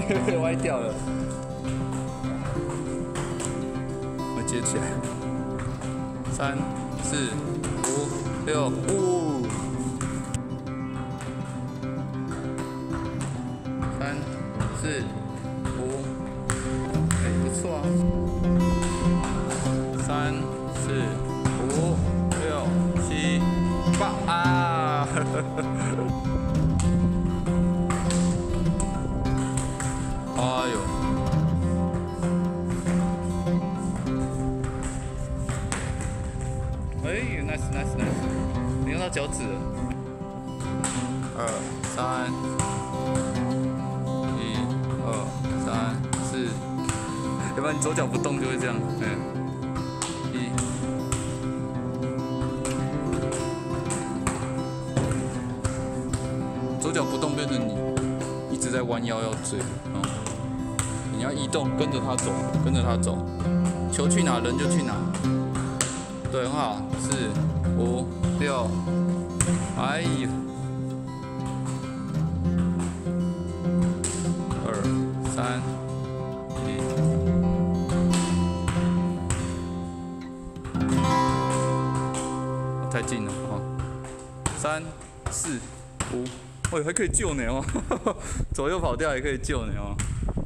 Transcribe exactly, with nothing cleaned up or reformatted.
被歪掉了。我接起来，三、四、五、六，呜！三、四、五，哎，不错啊。三、四、五、六、七、八啊！哎呦！哎 ，nice nice nice， 你用到脚趾了。二三，一二三四，要不然你左脚不动就会这样。嗯，一，左脚不动变成你一直在弯腰要追，哦。你要移动，跟着他走，跟着他走，球去哪人就去哪。对，很好，四、五、六，哎呀，二、三、一，太近了啊！三、四、五，喂，还可以救你哦，左右跑掉也可以救你哦。